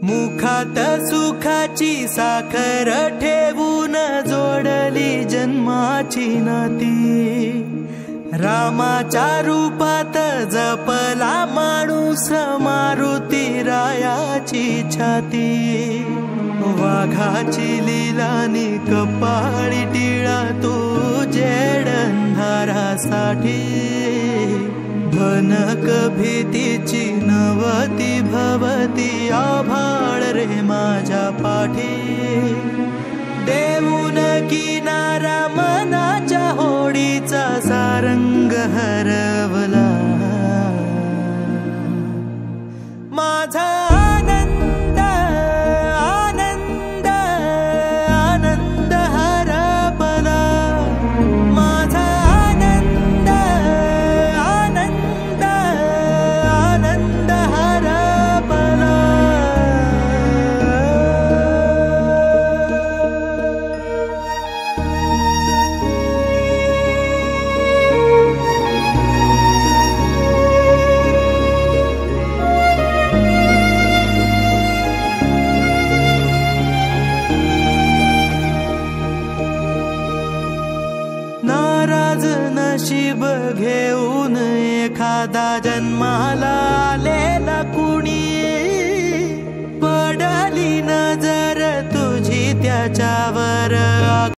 मुखात सुखाची साखर ठेवून जोडली जन्माची नाती। रामाच्या रूपात जपला माणूस मारुती रायाची छाती। वाघाची लीलानी कपाळी टिळा तू जेड अंधारासाठी। भनक भीतीची नवती भवती आभाळ रे माझ्या पाठी। देऊन किनारा मनाच्या होडीचा सारंग हरवला। माझा आनंद आनंद आनंद हरपला। माझा आनंद आनंद आनंद हरपला। नाराज नशीब घेऊन एखादा जन्माला आलेला कुणी। पडली नजर तुझी त्याच्यावर